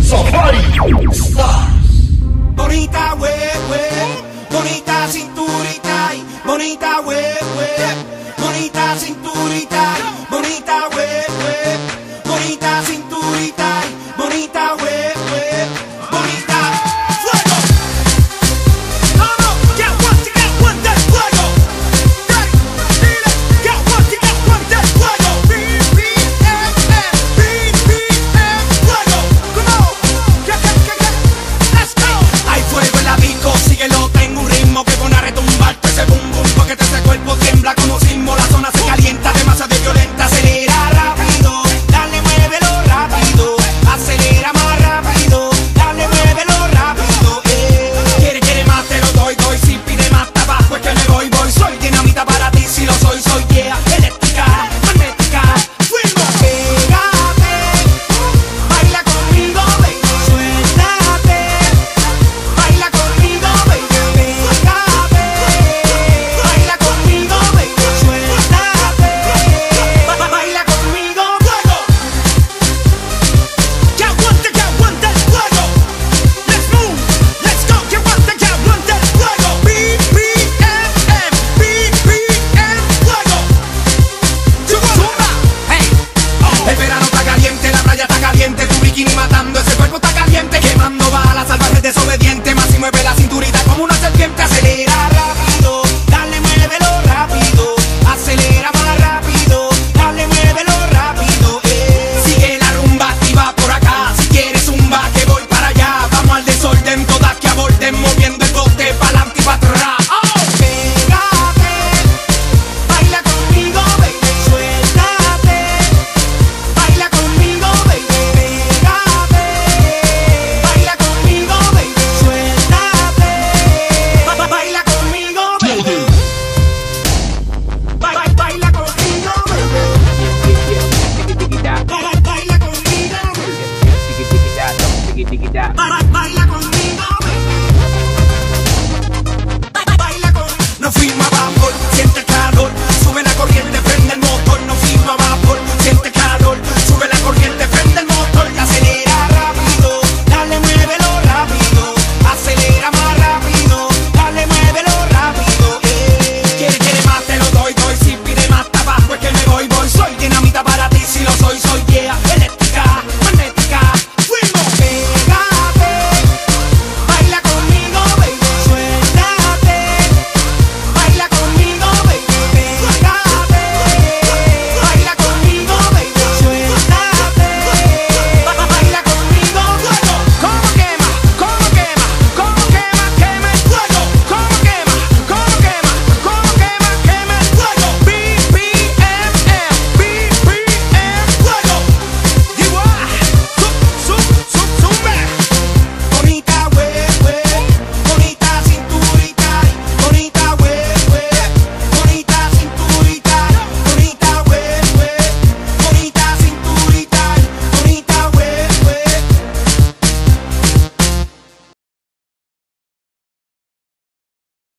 Safari Stars. Bonita bonita cinturita y bonita bonita cinturita y bonita bonita cinturita y bonita bonita fuego. Vamos, que aguante el fuego. Dile, que aguante el fuego. BPM fuego. Come on, let's go. Hay fuego en la disco, síguelo, tengo un ritmo que pone a retumbarte ese bum bum, porque ese cuerpo tiembla como sismo, la zona se calienta, demasiado violenta, acelera rápido, dale, muévelo rápido, acelera más rápido, dale, muévelo rápido, quiere más, te lo doy, si pide más tabaco es que me voy, soy dinamita para ti, si lo soy, yeah, eléctrica, magnética, fuego, pégate, baila conmigo, baby, suéltate, baila conmigo, baby, pégate, baila conmigo, baby, suéltate, baila conmigo, fuego, que aguante el fuego, let's move, let's go, que aguante el fuego, BPM fuego, zumba, hey, el verano está caliente, la playa está caliente, tu bikini matando, ese cuerpo está caliente, quemando balas, salvaje desobediente, más si mueve la cinturita como una serpiente, acelera rápido, dale, muévelo rápido, acelera más rápido, dale, muévelo rápido, sigue la rumba activa por acá, si quieres zumba que voy para allá, vamos al desorden, todas que aborden, moviendo el bote pa'lante y pa' atrás. Pégate, baila conmigo, baby, suéltate, baila conmigo, baby, pégate, baila conmigo, baby, suéltate, baila conmigo, baby, baila conmigo, baby, baila conmigo, baila conmigo.